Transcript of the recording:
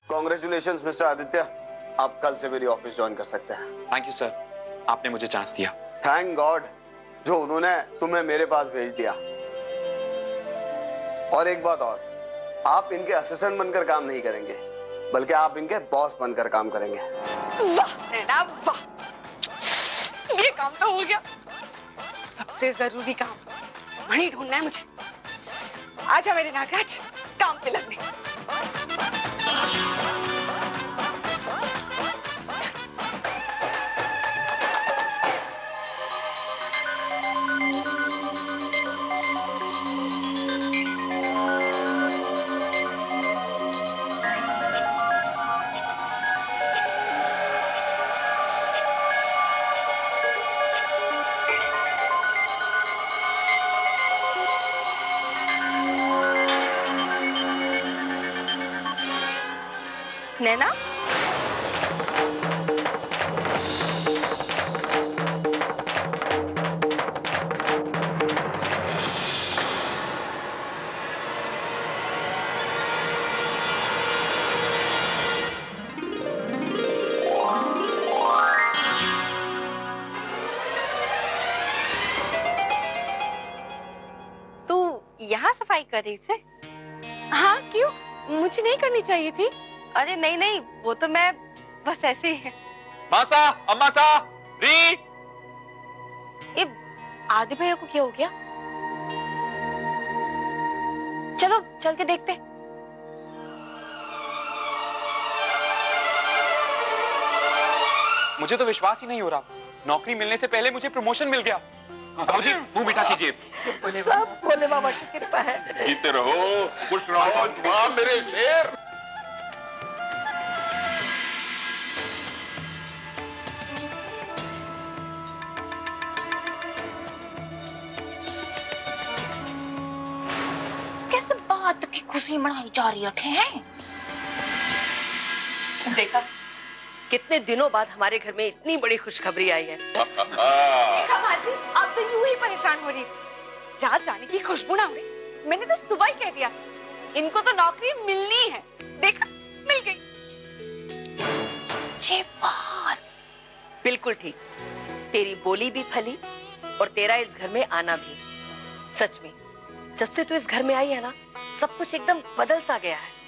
Congratulations mister Aditya, आप कल से मेरी ऑफिस ज्वाइन कर सकते हैं। थैंक यू सर, आपने मुझे चांस दिया। थैंक गॉड जो उन्होंने तुम्हें मेरे पास भेज दिया। और एक बात और, आप इनके असिस्टेंट बनकर काम नहीं करेंगे, बल्कि आप इनके बॉस बनकर काम करेंगे। वाह नैना वाह, ये काम तो हो गया। सबसे जरूरी काम वही ढूंढना है मुझे। आजा मेरे नागराज, काम पे लगने। नैना, तू यहाँ सफाई कर रही थी? हाँ क्यों, मुझे नहीं करनी चाहिए थी? अरे नहीं नहीं, वो तो मैं बस ऐसे ही है। मासा, अम्मा सा, री। ये आदि भैया को क्या हो गया? चलो चल के देखते। मुझे तो विश्वास ही नहीं हो रहा, नौकरी मिलने से पहले मुझे प्रमोशन मिल गया। बाबूजी मुंह मीठा कीजिए। सब भोले बाबा की कृपा है। जीते रहो, खुश रहो, वाह मेरे शेर। कैसे बात की खुशी मनाई जा रही है? देखा, कितने दिनों बाद हमारे घर में इतनी बड़ी खुशखबरी आई है। देखा माँ जी, आप तो यूं ही परेशान हो रही थी। रात रानी की खुशबू ना उड़े, मैंने तो सुबह ही कह दिया इनको तो नौकरी मिलनी है। देखा, मिल गई। बिल्कुल ठीक, तेरी बोली भी फली और तेरा इस घर में आना भी। सच में जब से तू इस घर में आई है ना, सब कुछ एकदम बदल सा गया है।